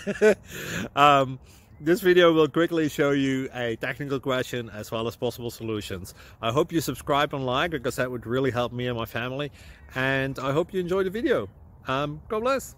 um, this video will quickly show you a technical question as well as possible solutions. I hope you subscribe and like, because that would really help me and my family. And I hope you enjoy the video. God bless.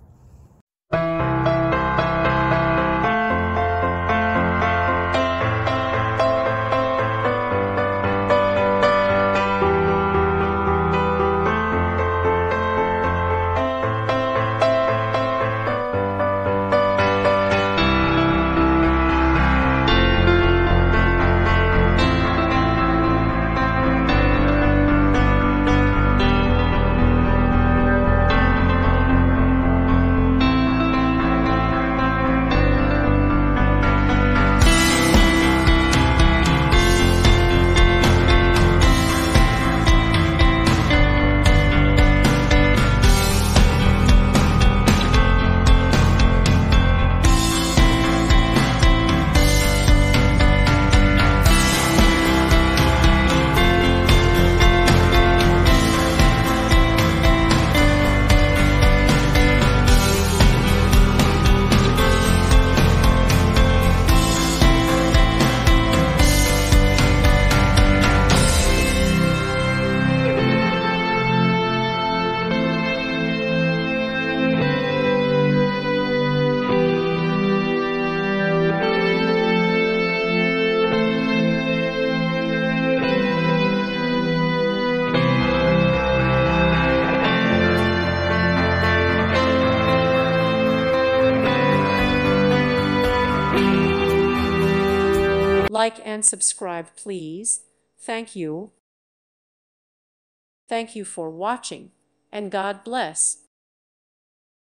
Like and subscribe, please. Thank you. Thank you for watching, and God bless.